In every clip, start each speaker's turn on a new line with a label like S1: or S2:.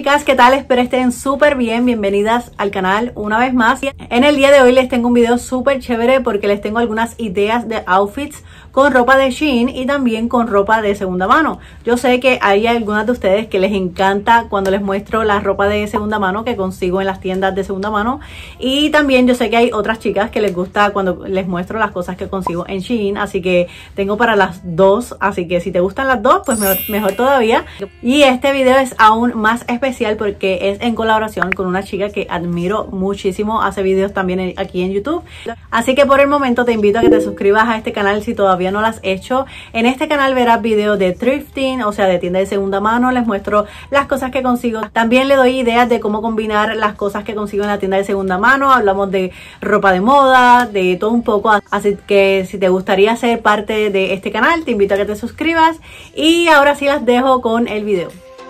S1: chicas, ¿qué tal? Espero estén súper bien, bienvenidas al canal una vez más. En el día de hoy les tengo un video súper chévere porque les tengo algunas ideas de outfits con ropa de Shein y también con ropa de segunda mano. Yo sé que hay algunas de ustedes que les encanta cuando les muestro la ropa de segunda mano que consigo en las tiendas de segunda mano, y también yo sé que hay otras chicas que les gusta cuando les muestro las cosas que consigo en Shein, así que tengo para las dos, así que si te gustan las dos pues mejor todavía. Y este video es aún más especial porque es en colaboración con una chica que admiro muchísimo, hace videos también aquí en YouTube, así que por el momento te invito a que te suscribas a este canal si todavía no lo has hecho. En este canal verás videos de thrifting, o sea de tienda de segunda mano, les muestro las cosas que consigo, también le doy ideas de cómo combinar las cosas que consigo en la tienda de segunda mano, hablamos de ropa de moda, de todo un poco, así que si te gustaría ser parte de este canal te invito a que te suscribas, y ahora sí las dejo con el video.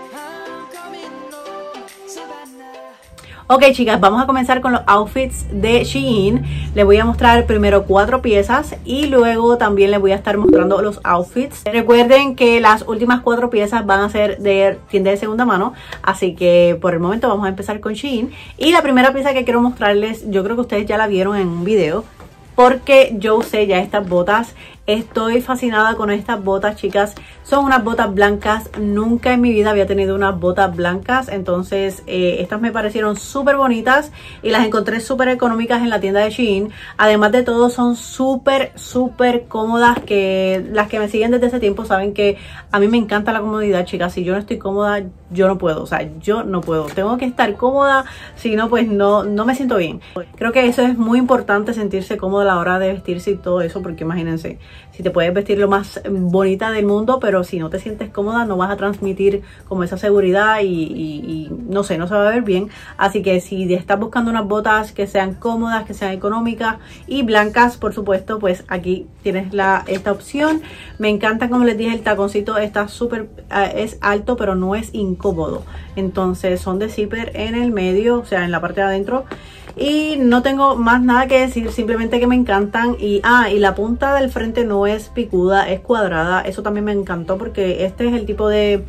S1: Ok chicas, vamos a comenzar con los outfits de Shein. Les voy a mostrar primero 4 piezas y luego también les voy a estar mostrando los outfits. Recuerden que las últimas 4 piezas van a ser de tienda de segunda mano, así que por el momento vamos a empezar con Shein. Y la primera pieza que quiero mostrarles, yo creo que ustedes ya la vieron en un video, porque yo usé ya estas botas. Estoy fascinada con estas botas, chicas. Son unas botas blancas. Nunca en mi vida había tenido unas botas blancas. Entonces estas me parecieron súper bonitas y las encontré súper económicas en la tienda de Shein. Además de todo son súper cómodas, que las que me siguen desde ese tiempo saben que a mí me encanta la comodidad, chicas. Si yo no estoy cómoda, yo no puedo. O sea, yo no puedo. Tengo que estar cómoda, si no pues no me siento bien. Creo que eso es muy importante, sentirse cómoda a la hora de vestirse y todo eso, porque imagínense, si te puedes vestir lo más bonita del mundo, pero si no te sientes cómoda no vas a transmitir como esa seguridad y no sé, no se va a ver bien. Así que si estás buscando unas botas que sean cómodas, que sean económicas y blancas, por supuesto, pues aquí tienes esta opción. Me encanta, como les dije, el taconcito está súper, es alto pero no es incómodo. Entonces son de zipper en el medio, o sea en la parte de adentro. Y no tengo más nada que decir, simplemente que me encantan. Y la punta del frente no es picuda, es cuadrada. Eso también me encantó porque este es el tipo de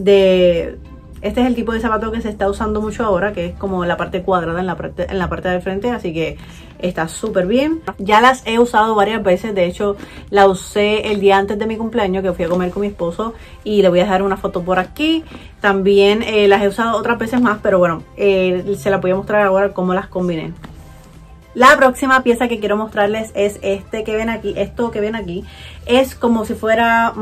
S1: zapato que se está usando mucho ahora, que es como la parte cuadrada en la parte del frente, así que está súper bien. Ya las he usado varias veces, de hecho la usé el día antes de mi cumpleaños, que fui a comer con mi esposo, y le voy a dejar una foto por aquí. También las he usado otras veces más, pero bueno, se las voy a mostrar ahora cómo las combiné. La próxima pieza que quiero mostrarles es esto que ven aquí. Es como si fuera,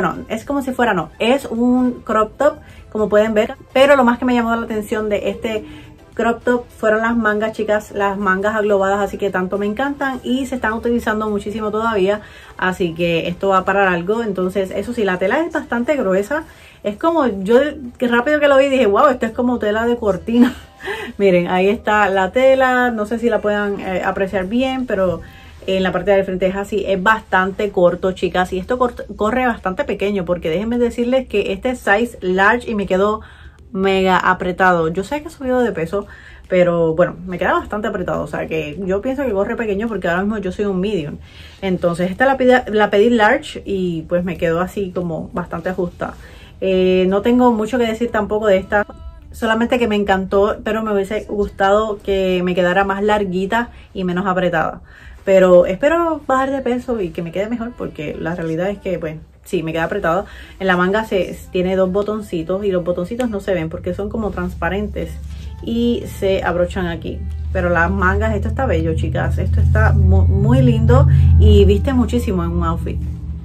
S1: es un crop top, como pueden ver. Pero lo más que me llamó la atención de este crop top fueron las mangas, chicas, las mangas aglobadas, así que tanto me encantan y se están utilizando muchísimo todavía, así que esto va para algo. Entonces eso sí, la tela es bastante gruesa. Es como, yo que rápido que lo vi dije, wow, esto es como tela de cortina. Miren, ahí está la tela, no sé si la puedan apreciar bien, pero en la parte de frente es así, es bastante corto, chicas, y esto corre bastante pequeño, porque déjenme decirles que este es size large y me quedó mega apretado. Yo sé que he subido de peso, pero bueno, me queda bastante apretado, o sea que yo pienso que corre pequeño porque ahora mismo yo soy un medium. Entonces esta la pedí large y pues me quedó así como bastante ajustada. No tengo mucho que decir tampoco de esta, solamente que me encantó, pero me hubiese gustado que me quedara más larguita y menos apretada. Pero espero bajar de peso y que me quede mejor, porque la realidad es que pues sí, me queda apretada. En la manga tiene 2 botoncitos y los botoncitos no se ven porque son como transparentes y se abrochan aquí. Pero las mangas, esto está bello, chicas, esto está muy lindo y viste muchísimo en un outfit.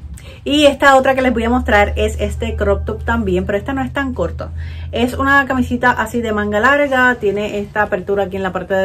S1: Y esta otra que les voy a mostrar es este crop top también, pero esta no es tan corta. Es una camisita así de manga larga, tiene esta apertura aquí en la parte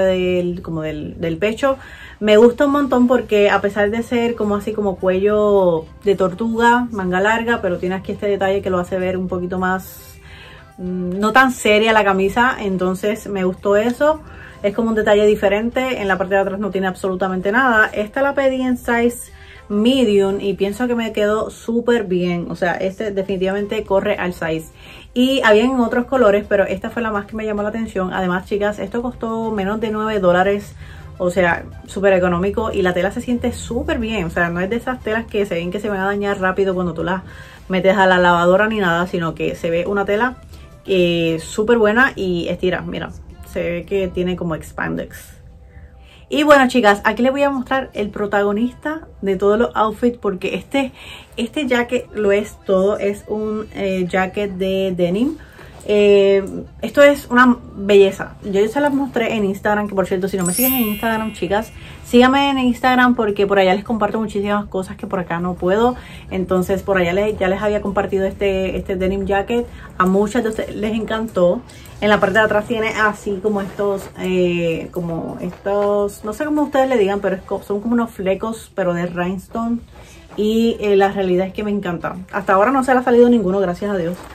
S1: del pecho. Me gusta un montón porque a pesar de ser como así como cuello de tortuga, manga larga, pero tiene aquí este detalle que lo hace ver un poquito más, no tan seria la camisa, entonces me gustó eso. Es como un detalle diferente, en la parte de atrás no tiene absolutamente nada. Esta la pedí en size medium y pienso que me quedó súper bien, o sea este definitivamente corre al size. Y había en otros colores, pero esta fue la más que me llamó la atención. Además, chicas, esto costó menos de $9, o sea, súper económico, y la tela se siente súper bien. O sea, no es de esas telas que se ven que se van a dañar rápido cuando tú las metes a la lavadora ni nada, sino que se ve una tela súper buena y estira, mira, se ve que tiene como expandex. Y bueno, chicas, aquí les voy a mostrar el protagonista de todos los outfits, porque este jacket lo es todo, es un jacket de denim. Esto es una belleza. Yo se las mostré en Instagram, que por cierto, si no me siguen en Instagram, chicas, síganme en Instagram porque por allá les comparto muchísimas cosas que por acá no puedo. Entonces por allá ya les había compartido este denim jacket. A muchas de ustedes les encantó. En la parte de atrás tiene así como estos, no sé cómo ustedes le digan, pero son como unos flecos, pero de rhinestone. Y la realidad es que me encanta. Hasta ahora no se le ha salido ninguno, gracias a Dios.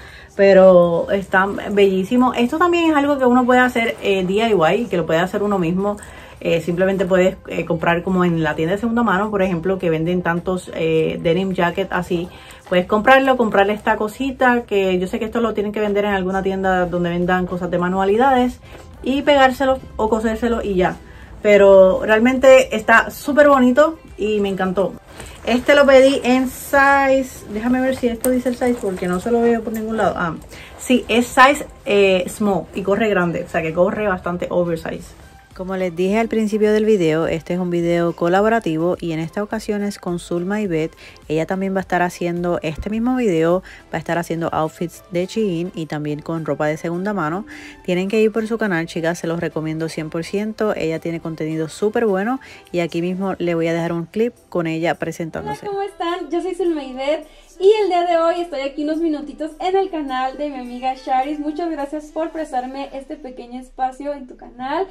S1: Pero están bellísimos. Esto también es algo que uno puede hacer DIY, que lo puede hacer uno mismo. Simplemente puedes comprar como en la tienda de segunda mano, por ejemplo, que venden tantos denim jacket así. Puedes comprarle esta cosita, que yo sé que esto lo tienen que vender en alguna tienda donde vendan cosas de manualidades, y pegárselo o cosérselo y ya. Pero realmente está súper bonito y me encantó. Este lo pedí en size, déjame ver si esto dice el size porque no se lo veo por ningún lado. Ah, sí, es size small y corre grande, o sea que corre bastante oversize. Como les dije al principio del video, este es un video colaborativo y en esta ocasión es con Zulma Ivette. Ella también va a estar haciendo este mismo video, va a estar haciendo outfits de Shein y también con ropa de segunda mano. Tienen que ir por su canal, chicas, se los recomiendo 100%. Ella tiene contenido súper bueno y aquí mismo le voy a dejar un clip con ella presentándose.
S2: Hola, ¿cómo están? Yo soy Zulma Ivette y el día de hoy estoy aquí unos minutitos en el canal de mi amiga Charis. Muchas gracias por prestarme este pequeño espacio en tu canal.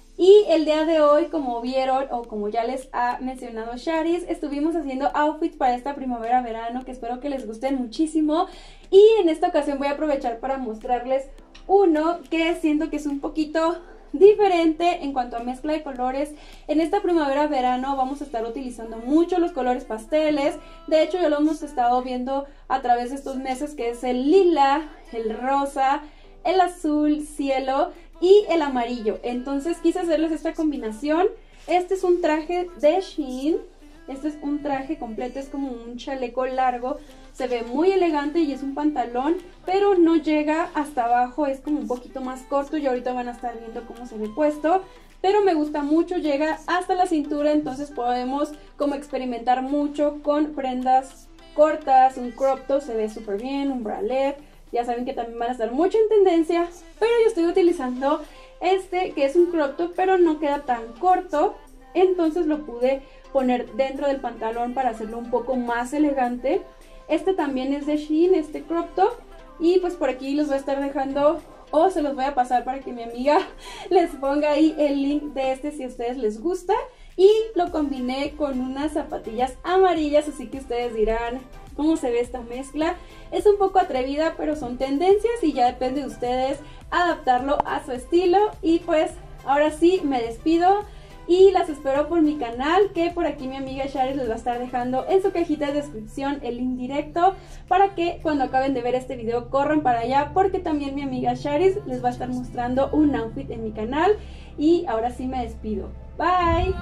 S2: Y el día de hoy, como vieron o como ya les ha mencionado Charis, estuvimos haciendo outfits para esta primavera-verano que espero que les gusten muchísimo. Y en esta ocasión voy a aprovechar para mostrarles uno que siento que es un poquito diferente en cuanto a mezcla de colores. En esta primavera-verano vamos a estar utilizando mucho los colores pasteles. De hecho, ya lo hemos estado viendo a través de estos meses, que es el lila, el rosa, el azul cielo y el amarillo. Entonces quise hacerles esta combinación. Este es un traje de Shein. Este es un traje completo, es como un chaleco largo. Se ve muy elegante y es un pantalón, pero no llega hasta abajo, es como un poquito más corto. Y ahorita van a estar viendo cómo se ve puesto. Pero me gusta mucho, llega hasta la cintura, entonces podemos como experimentar mucho con prendas cortas. Un crop top se ve súper bien, un bralette. Ya saben que también van a estar mucho en tendencia, pero yo estoy utilizando este que es un crop top, pero no queda tan corto. Entonces lo pude poner dentro del pantalón para hacerlo un poco más elegante. Este también es de Shein, este crop top. Y pues por aquí los voy a estar dejando, o se los voy a pasar para que mi amiga les ponga ahí el link de este si a ustedes les gusta. Y lo combiné con unas zapatillas amarillas, así que ustedes dirán cómo se ve esta mezcla. Es un poco atrevida, pero son tendencias y ya depende de ustedes adaptarlo a su estilo. Y pues ahora sí me despido y las espero por mi canal, que por aquí mi amiga Charis les va a estar dejando en su cajita de descripción el link directo para que cuando acaben de ver este video corran para allá, porque también mi amiga Charis les va a estar mostrando un outfit en mi canal. Y ahora sí me despido. Bye.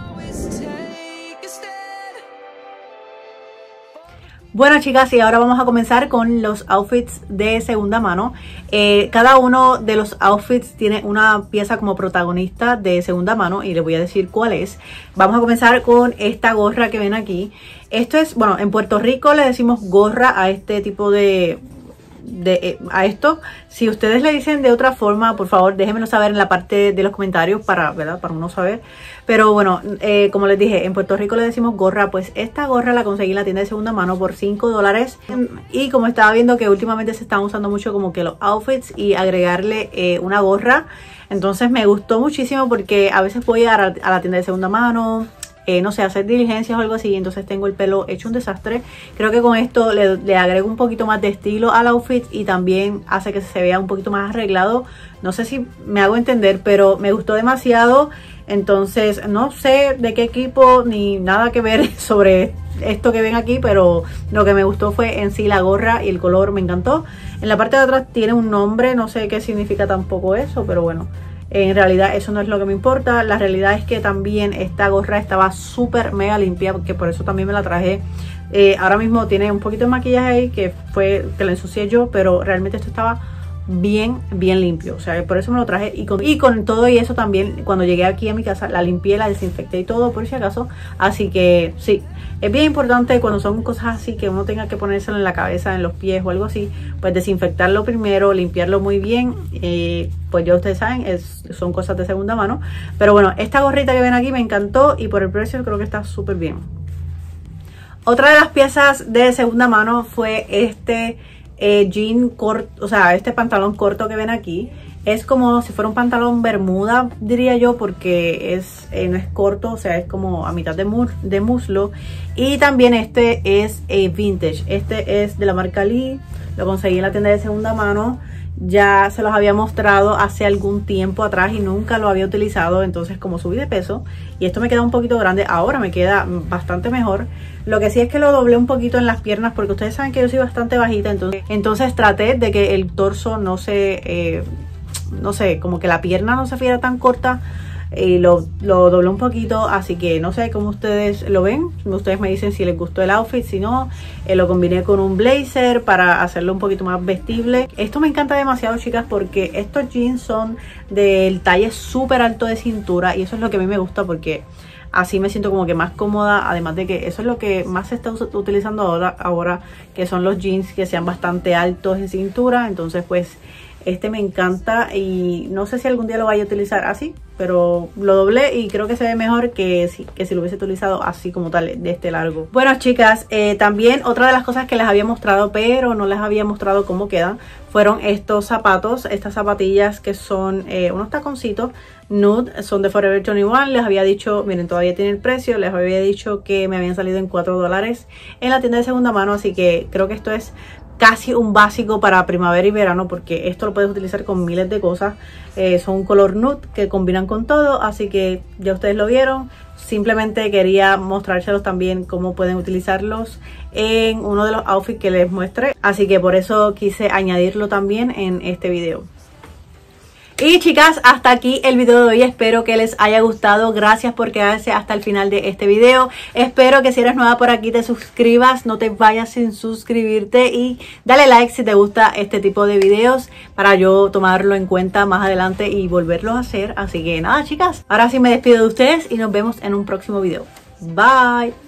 S1: Bueno, chicas, y ahora vamos a comenzar con los outfits de segunda mano. Cada uno de los outfits tiene una pieza como protagonista de segunda mano y les voy a decir cuál es. Vamos a comenzar con esta gorra que ven aquí. Esto es, bueno, en Puerto Rico le decimos gorra a este tipo a esto. Si ustedes le dicen de otra forma, por favor déjenmelo saber en la parte de los comentarios ¿verdad? Para uno saber. Pero bueno, como les dije, en Puerto Rico le decimos gorra. Pues esta gorra la conseguí en la tienda de segunda mano por $5. Y como estaba viendo que últimamente se están usando mucho como que los outfits y agregarle una gorra, entonces me gustó muchísimo porque a veces voy a la tienda de segunda mano, no sé, hacer diligencias o algo así, entonces tengo el pelo hecho un desastre. Creo que con esto le agrego un poquito más de estilo al outfit y también hace que se vea un poquito más arreglado. No sé si me hago entender, pero me gustó demasiado. Entonces no sé de qué equipo ni nada que ver sobre esto que ven aquí, pero lo que me gustó fue en sí la gorra y el color, me encantó. En la parte de atrás tiene un nombre, no sé qué significa tampoco eso, pero bueno, en realidad eso no es lo que me importa. La realidad es que también esta gorra estaba súper mega limpia, porque por eso también me la traje. Ahora mismo tiene un poquito de maquillaje ahí que lo ensucié yo, pero realmente esto estaba bien limpio. O sea, por eso me lo traje. Y con todo y eso también, cuando llegué aquí a mi casa, la limpié, la desinfecté y todo, por si acaso. Así que sí, es bien importante cuando son cosas así que uno tenga que ponérselo en la cabeza, en los pies o algo así, pues desinfectarlo primero, limpiarlo muy bien. Pues ya ustedes saben, son cosas de segunda mano. Pero bueno, esta gorrita que ven aquí me encantó y por el precio creo que está súper bien. Otra de las piezas de segunda mano fue este jean corto, o sea, este pantalón corto que ven aquí. Es como si fuera un pantalón bermuda, diría yo, porque no es corto, o sea, es como a mitad de muslo. Y también este es vintage. Este es de la marca Lee, lo conseguí en la tienda de segunda mano. Ya se los había mostrado hace algún tiempo atrás y nunca lo había utilizado. Entonces, como subí de peso y esto me queda un poquito grande, ahora me queda bastante mejor. Lo que sí es que lo doblé un poquito en las piernas, porque ustedes saben que yo soy bastante bajita. Entonces traté de que el torso no sé, como que la pierna no se viera tan corta. Lo doblé un poquito, así que no sé cómo ustedes lo ven. Ustedes me dicen si les gustó el outfit. Si no, lo combiné con un blazer para hacerlo un poquito más vestible. Esto me encanta demasiado, chicas, porque estos jeans son del talle súper alto de cintura, y eso es lo que a mí me gusta, porque así me siento como que más cómoda. Además de que eso es lo que más se está utilizando ahora, que son los jeans que sean bastante altos en cintura. Entonces pues este me encanta y no sé si algún día lo vaya a utilizar así, pero lo doblé y creo que se ve mejor que si lo hubiese utilizado así como tal, de este largo. Bueno, chicas, también otra de las cosas que les había mostrado, pero no les había mostrado cómo quedan, fueron estos zapatos, estas zapatillas que son unos taconcitos nude, son de Forever 21. Les había dicho, miren, todavía tiene el precio, les había dicho que me habían salido en $4 en la tienda de segunda mano, así que creo que esto es casi un básico para primavera y verano, porque esto lo puedes utilizar con miles de cosas. Son un color nude que combinan con todo, así que ya ustedes lo vieron. Simplemente quería mostrárselos también cómo pueden utilizarlos en uno de los outfits que les muestre, así que por eso quise añadirlo también en este video. Y chicas, hasta aquí el video de hoy. Espero que les haya gustado. Gracias por quedarse hasta el final de este video. Espero que si eres nueva por aquí te suscribas. No te vayas sin suscribirte. Y dale like si te gusta este tipo de videos, para yo tomarlo en cuenta más adelante y volverlos a hacer. Así que nada, chicas. Ahora sí me despido de ustedes y nos vemos en un próximo video. Bye.